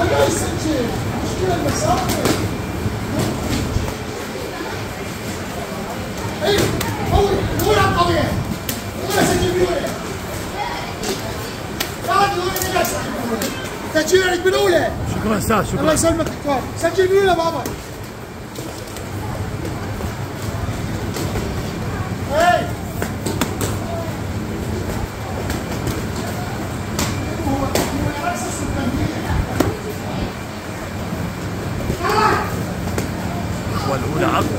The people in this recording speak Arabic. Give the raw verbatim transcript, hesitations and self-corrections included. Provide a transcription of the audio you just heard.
لا يسجل مشكلة المسافة. اي قوي قوي عم قوية قوي سجل بالأولى. لا بالأولى لا سجل بالأولى. تسجيلك بالأولى. شكرا استاذ شكرا. الله يسلمك دكتور. سجل بالأولى بابا. اي والأولى عقد